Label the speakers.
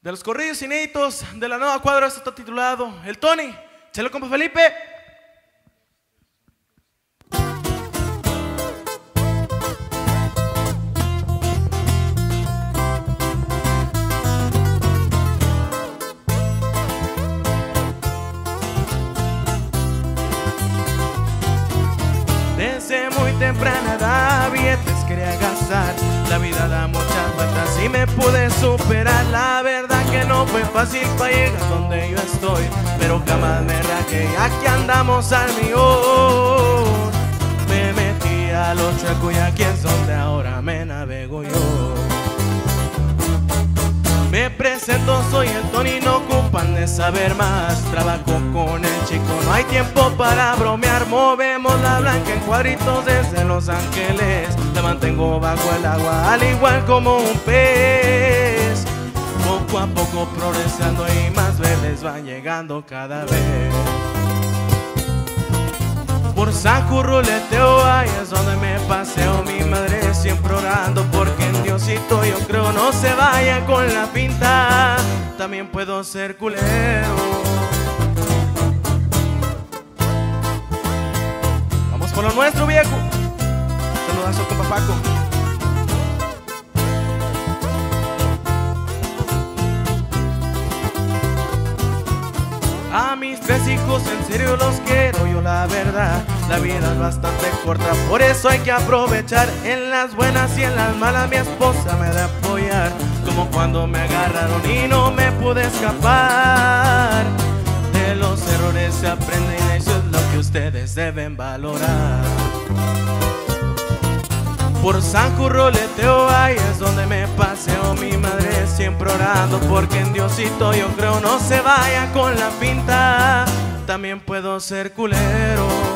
Speaker 1: De los corridos inéditos de la nueva cuadra, esto está titulado El Tony. Chelo, compa Felipe. Desde muy temprana edad billetes quería gastar. La vida da muchas vueltas y me pude superar. La verdad que no fue fácil para llegar donde yo estoy, pero jamás me rajé, aquí andamos al millón. Me metí a los chuecos y aquí es donde ahora me navego yo. Me presento, soy el Tony, no ocupan de saber más. Trabajo con el chico, no hay tiempo para bromear. Movemos la blanca en cuadritos desde Los Ángeles. La mantengo bajo el agua, al igual como un pez. Poco a poco progresando y más verdes van llegando cada vez. Por San Curruleteo, ahí es donde me paseo. Mi madre siempre orando porque en Diosito yo creo. No se vaya con la pinta, también puedo ser culero. Vamos por lo nuestro, viejo. Saludazo con Papaco. A mis 3 hijos en serio los quiero yo, la verdad. La vida es bastante corta, por eso hay que aprovechar. En las buenas y en las malas mi esposa me da apoyar. Como cuando me agarraron y no me pude escapar. De los errores se aprende y eso es lo que ustedes deben valorar. Por San Curruleteo, ahí es donde me paseo. Mi madre siempre orando porque en Diosito yo creo. No se vaya con la pinta, también puedo ser culero.